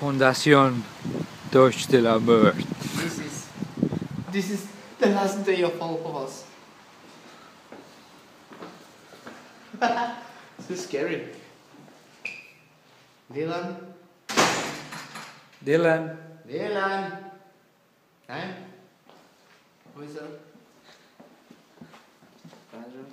Fundación Deutsch de la Meurthe. This is the last day of all of us. So scary. Dylan. Hey? Who is that? Pasteur.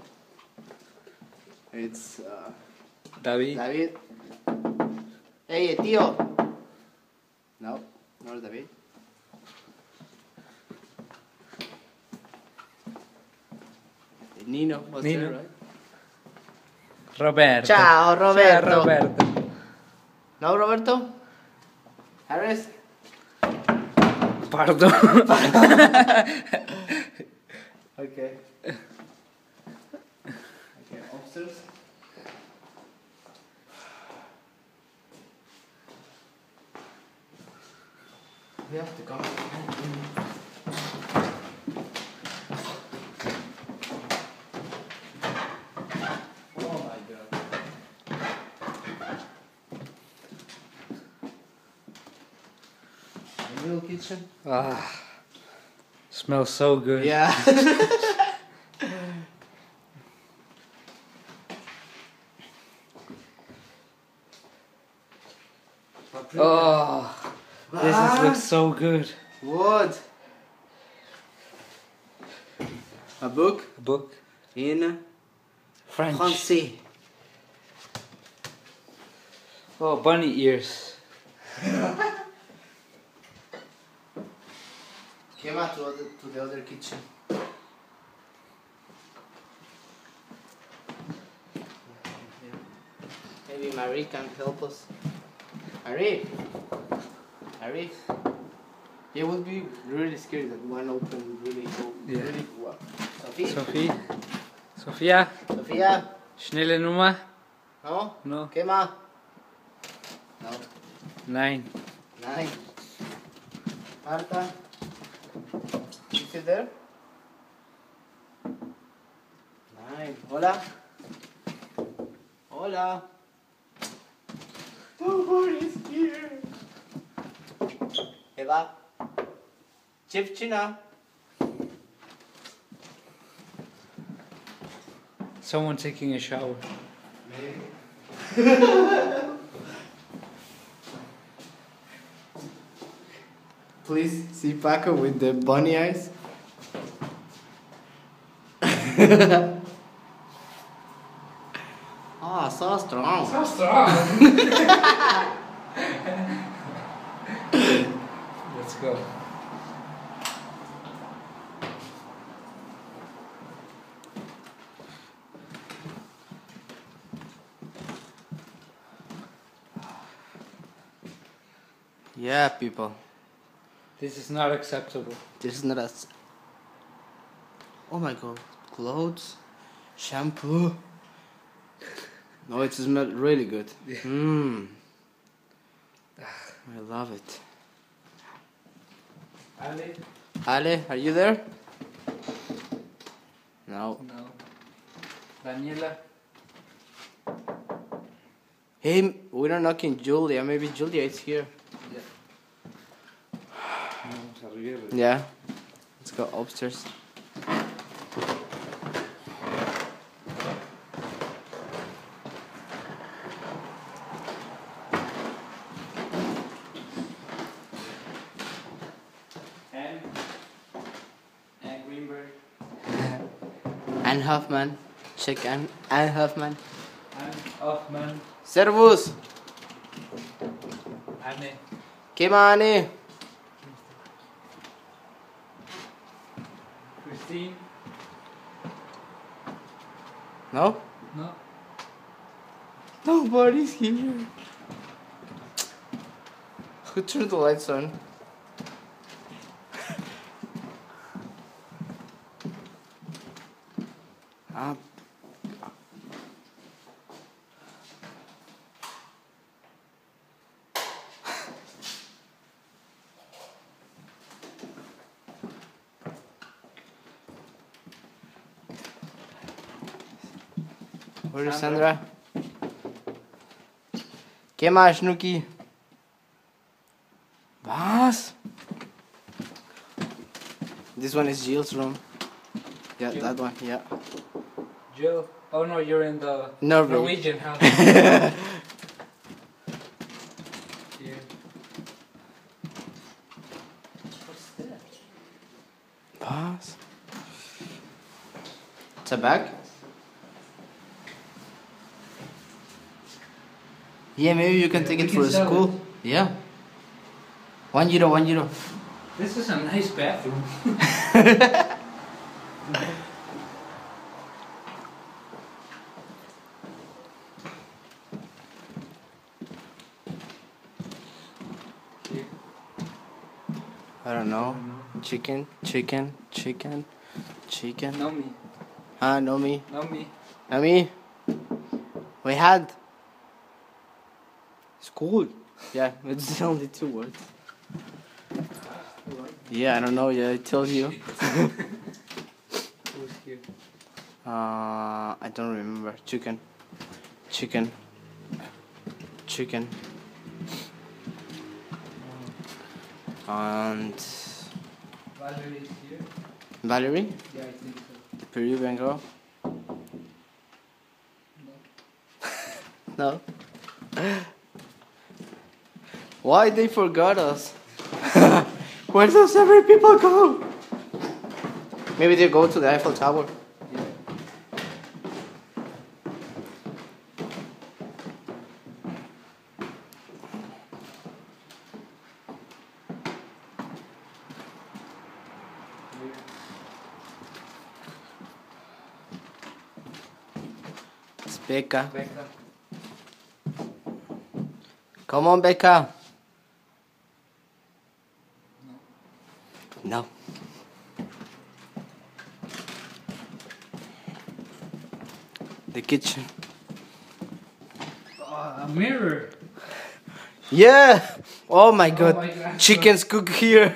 It's David. Hey, tío. No, not David. Nino was there, right? Roberto. Ciao, Roberto. Ciao, Roberto. No, Roberto? Harris? Pardon. Okay. Okay, upstairs. We have to go. Oh my god. A little kitchen. Smells so good. Yeah. Oh, looks so good. What? A book? A book. In French. Français. Oh, bunny ears. Came out to the other kitchen. Maybe Marie can help us. Marie! It would be really scary that one open would really go. Yeah. Really well. Sophie? Sophia. Sophia? Schnelle Nummer. No? No. Kema? No. 9. 9. Marta? Is she there? 9. Hola? Hola? Nobody's here. Eva? Chipchina? Someone taking a shower. Maybe. Please see Paco with the bunny eyes. Ah, so strong. So strong. Let's go. Yeah, people. This is not acceptable. This is not us. Oh my god. Clothes. Shampoo. No, it smells really good. Yeah. I love it. Ale? Ale, are you there? No. No. Daniela? Hey, we're not knocking Julia. Maybe Julia is here. Yeah. Vamos arriba. Yeah. Let's go upstairs. And Greenberg. Anne Hoffman. Check Anne Hoffman. And Hoffman. Servus. Anne. Kemane. Christine. No? No. Nobody's here. Who turned the lights on? Ah. Where is Sandra? ¿Qué más, Nuki? Paz. This one is Jill's room. Yeah, Jill? that one. Yeah. Jill. Oh no, you're in the Norway. Norwegian house. Yeah. What's that? Paz. It's a bag. Yeah, maybe you can Yeah, take we it can for sell school. it. Yeah. €1, €1. This is a nice bathroom. Yeah. I don't know. Chicken. No me. No me. No me. No me. We had school. Yeah, it's the only 2 words. Yeah, I don't know. Yeah, I told you. Who's here? I don't remember. Chicken. And Valerie is here. Valerie, Yeah, I think so. the Peruvian girl. No. No. Why they forgot us? Where does every people go? Maybe they go to the Eiffel Tower. Yeah. It's Becca. Becca. Come on, Becca. No. The kitchen. A mirror. Yeah. Oh my god. my God. Chickens cook here.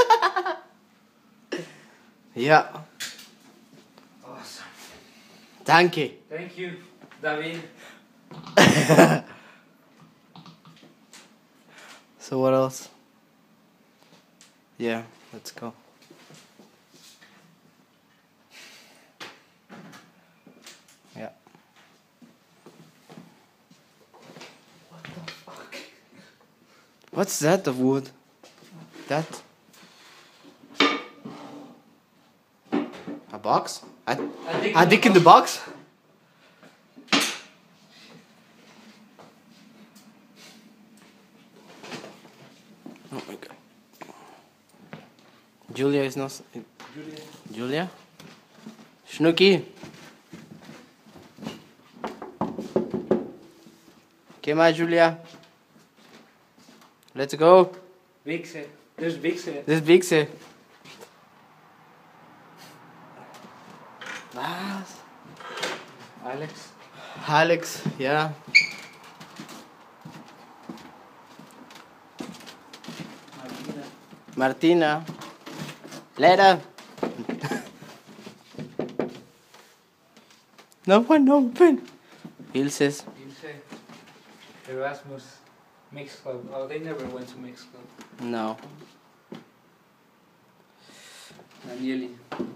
Yeah. Awesome. Thank you. Thank you, David. So what else? Yeah, let's go. Yeah. What the fuck? What's that of wood? That? A box? A dick in the box? Oh my god. Julia is not... Julia? Snooki? ¿Qué más, Julia? Let's go. Vixe. There's Vixe. This big say. Vas. Alex. Alex, yeah. Martina. Leda. No one open. Ilses. Ilse. ERASMUS. Mixed club. Oh, they never went to mixed club. No. Danieli.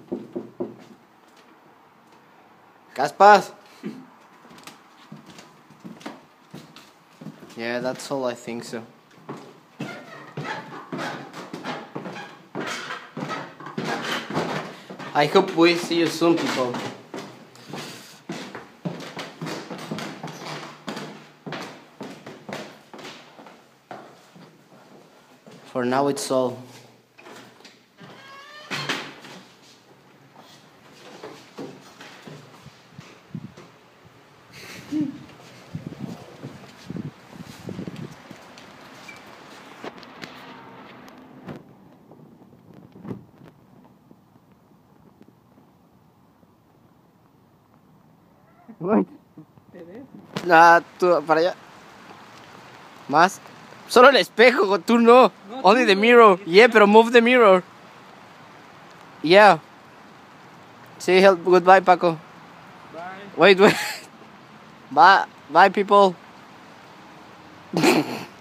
Caspas. Yeah, that's all I think so. I hope we see you soon, people. For now, it's all. Wait. Tú, para allá. Más. Solo el espejo, tú no. Only the mirror. Yeah, pero move the mirror. Yeah. Say help. Goodbye, Paco. Bye. Wait. Bye. Bye, people.